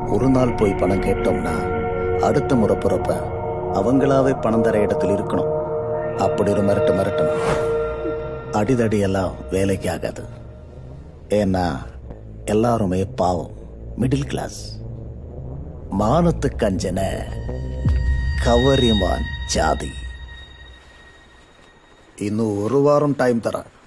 ஒரு நாள் போய் பணம் கேட்டோம்னா அடுத்த முறை பிறப்ப அவங்களாவே பணம் தர இடத்துல இருக்கணும். அப்படி ஒரு மிரட்டணும். அடிதடி எல்லாம் வேலைக்கு ஆகாது. ஏன்னா எல்லாருமே பாவம், மிடில் கிளாஸ். மானத்துக்கு அஞ்சன கவரிமான் ஜாதி. இன்னும் ஒரு வாரம் டைம் தரேன்.